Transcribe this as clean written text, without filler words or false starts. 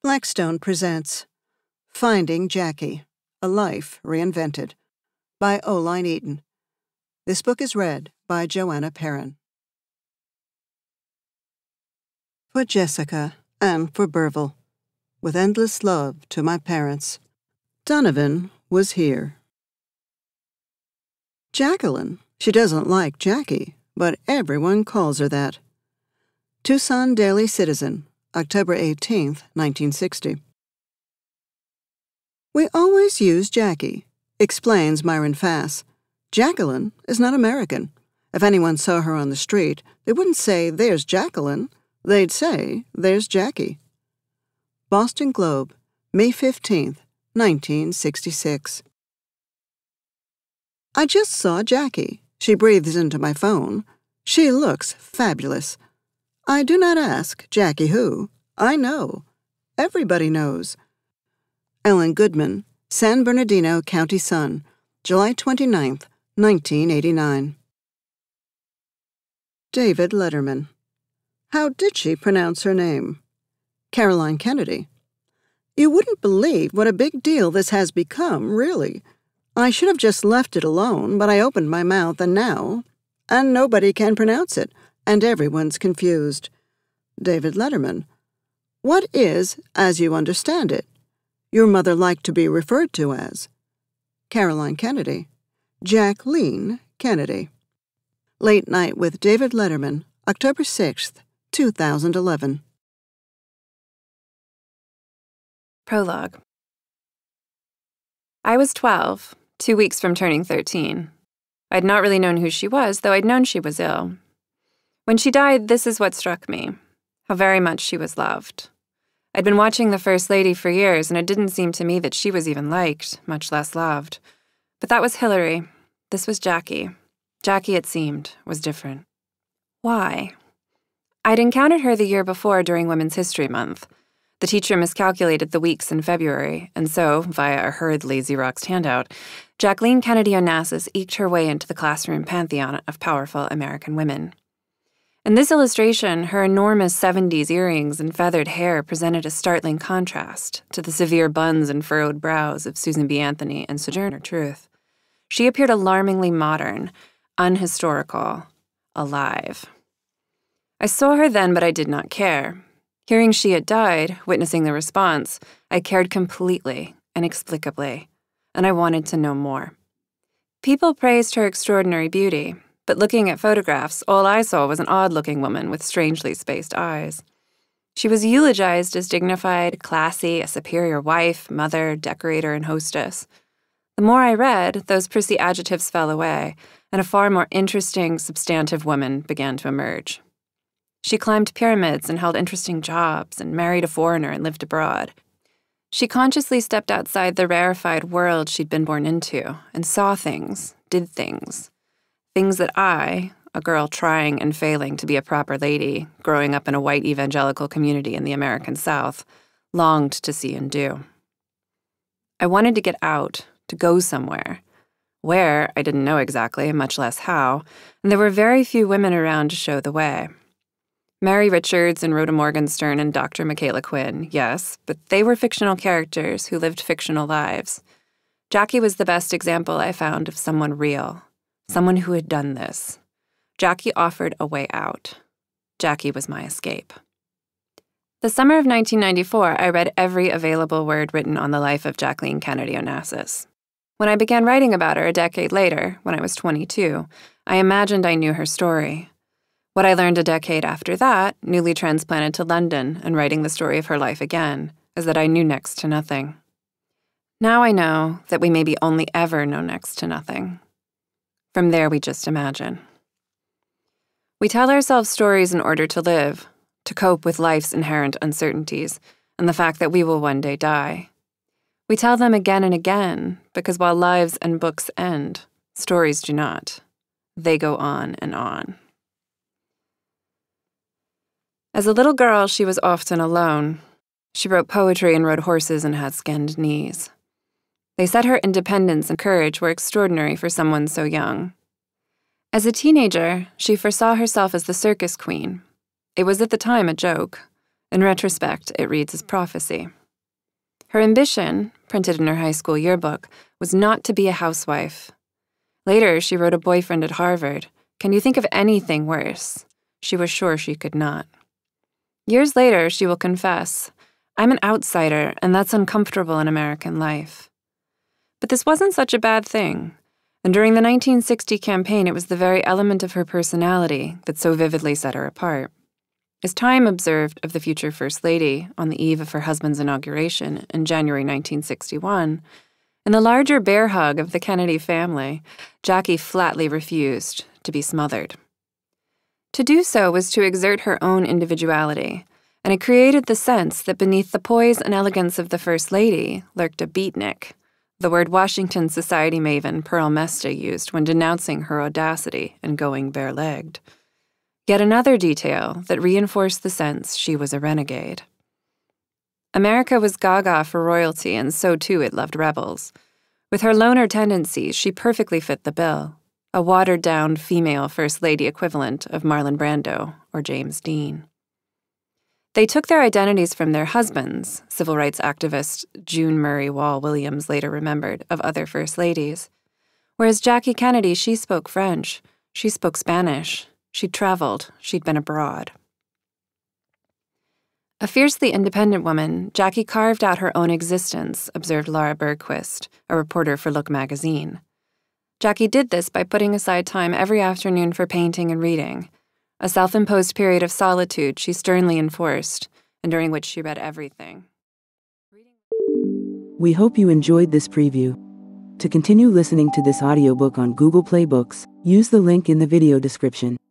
Blackstone presents Finding Jackie, A Life Reinvented by Oline Eaton. This book is read by Joanna Perrin. For Jessica and for Burville, with endless love to my parents, Donovan was here. Jacqueline, she doesn't like Jackie, but everyone calls her that. Tucson Daily Citizen, October 18, 1960. We always use Jackie, explains Myron Fass. Jacqueline is not American. If anyone saw her on the street, they wouldn't say, "There's Jacqueline." They'd say, "There's Jackie." Boston Globe, May 15, 1966. I just saw Jackie. She breathes into my phone. She looks fabulous. I do not ask Jackie who. I know. Everybody knows. Ellen Goodman, San Bernardino County Sun, July 29, 1989. David Letterman. How did she pronounce her name? Caroline Kennedy. You wouldn't believe what a big deal this has become, really. I should have just left it alone, but I opened my mouth and nobody can pronounce it, and everyone's confused. David Letterman. What is, as you understand it, your mother liked to be referred to as? Caroline Kennedy. Jacqueline Kennedy. Late Night with David Letterman, October 6, 2011. Prologue. I was 12, 2 weeks from turning 13. I'd not really known who she was, though I'd known she was ill. When she died, this is what struck me, how very much she was loved. I'd been watching the First Lady for years, and it didn't seem to me that she was even liked, much less loved. But that was Hillary. This was Jackie. Jackie, it seemed, was different. Why? I'd encountered her the year before during Women's History Month. The teacher miscalculated the weeks in February, and so, via a hurriedly Xeroxed handout, Jacqueline Kennedy Onassis eked her way into the classroom pantheon of powerful American women. In this illustration, her enormous 70s earrings and feathered hair presented a startling contrast to the severe buns and furrowed brows of Susan B. Anthony and Sojourner Truth. She appeared alarmingly modern, unhistorical, alive. I saw her then, but I did not care. Hearing she had died, witnessing the response, I cared completely, inexplicably, and I wanted to know more. People praised her extraordinary beauty, but looking at photographs, all I saw was an odd-looking woman with strangely spaced eyes. She was eulogized as dignified, classy, a superior wife, mother, decorator, and hostess. The more I read, those prissy adjectives fell away, and a far more interesting, substantive woman began to emerge. She climbed pyramids and held interesting jobs and married a foreigner and lived abroad. She consciously stepped outside the rarefied world she'd been born into and saw things, did things. Things that I, a girl trying and failing to be a proper lady, growing up in a white evangelical community in the American South, longed to see and do. I wanted to get out, to go somewhere. Where, I didn't know exactly, much less how, and there were very few women around to show the way. Mary Richards and Rhoda Morgenstern and Dr. Michaela Quinn, yes, but they were fictional characters who lived fictional lives. Jackie was the best example I found of someone real, someone who had done this. Jackie offered a way out. Jackie was my escape. The summer of 1994, I read every available word written on the life of Jacqueline Kennedy Onassis. When I began writing about her a decade later, when I was 22, I imagined I knew her story. What I learned a decade after that, newly transplanted to London and writing the story of her life again, is that I knew next to nothing. Now I know that we maybe only ever know next to nothing. From there, we just imagine. We tell ourselves stories in order to live, to cope with life's inherent uncertainties and the fact that we will one day die. We tell them again and again because while lives and books end, stories do not. They go on and on. As a little girl, she was often alone. She wrote poetry and rode horses and had skinned knees. They said her independence and courage were extraordinary for someone so young. As a teenager, she foresaw herself as the circus queen. It was at the time a joke. In retrospect, it reads as prophecy. Her ambition, printed in her high school yearbook, was not to be a housewife. Later, she wrote a boyfriend at Harvard. Can you think of anything worse? She was sure she could not. Years later, she will confess, I'm an outsider, and that's uncomfortable in American life. But this wasn't such a bad thing. And during the 1960 campaign, it was the very element of her personality that so vividly set her apart. As Time observed of the future First Lady on the eve of her husband's inauguration in January 1961, in the larger bear hug of the Kennedy family, Jackie flatly refused to be smothered. To do so was to exert her own individuality, and it created the sense that beneath the poise and elegance of the First Lady lurked a beatnik, the word Washington society maven Pearl Mesta used when denouncing her audacity and going bare-legged. Yet another detail that reinforced the sense she was a renegade. America was gaga for royalty, and so too it loved rebels. With her loner tendencies, she perfectly fit the bill, a watered-down female First Lady equivalent of Marlon Brando or James Dean. They took their identities from their husbands, civil rights activist June Murray Wall Williams later remembered of other First Ladies. Whereas Jackie Kennedy, she spoke French, she spoke Spanish, she'd traveled, she'd been abroad. A fiercely independent woman, Jackie carved out her own existence, observed Laura Bergquist, a reporter for Look magazine. Jackie did this by putting aside time every afternoon for painting and reading, a self-imposed period of solitude she sternly enforced, and during which she read everything. We hope you enjoyed this preview. To continue listening to this audiobook on Google Play Books, use the link in the video description.